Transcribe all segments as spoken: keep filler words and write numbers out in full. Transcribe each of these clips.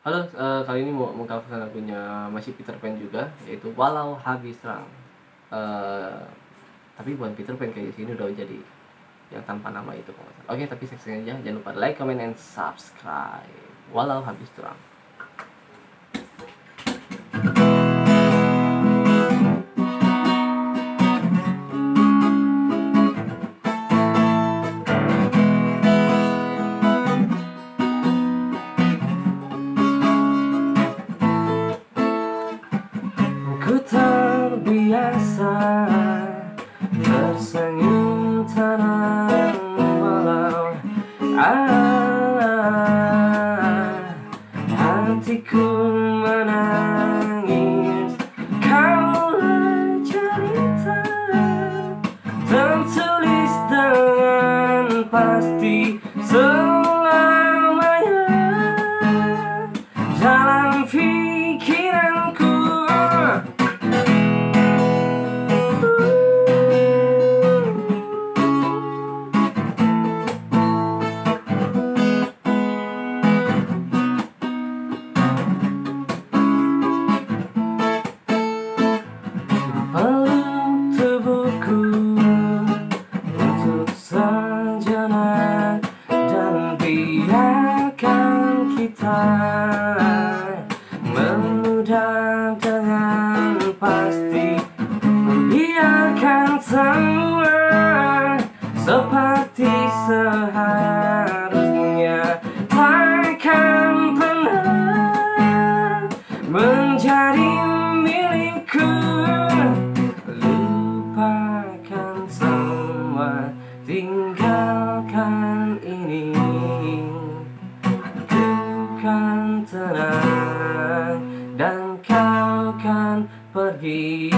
Halo, eee, kali ini mau meng-cover lagunya masih Peter Pan juga, yaitu Walau Habis Terang. Eee, tapi bukan Peter Pan kayaknya sih, ini udah jadi yang tanpa nama itu kalau nggak salah. Oke, tapi sekseng aja, jangan lupa like, comment, and subscribe. Walau Habis Terang. Ku terbiasa tersenyum tenang walau ah, hatiku menangis. Kau cerita tertulis dengan pasti selamanya dalam pikiranku. Peluk tubuhku untuk sejenak dan biarkan kita menudar dengan pasti. Biarkan semua seperti seharusnya, takkan pernah menjadi milikku. Lupakan semua, tinggalkan ini. Ku kan tenang dan kau kan pergi.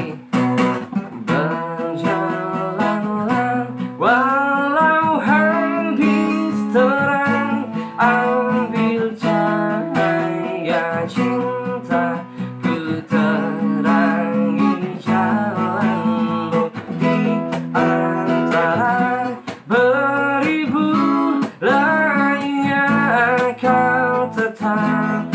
Berjalanlah walau habis terang, ambil cahaya cinta, ku terangi jalanmu di antara beribu lainnya. Kau tetap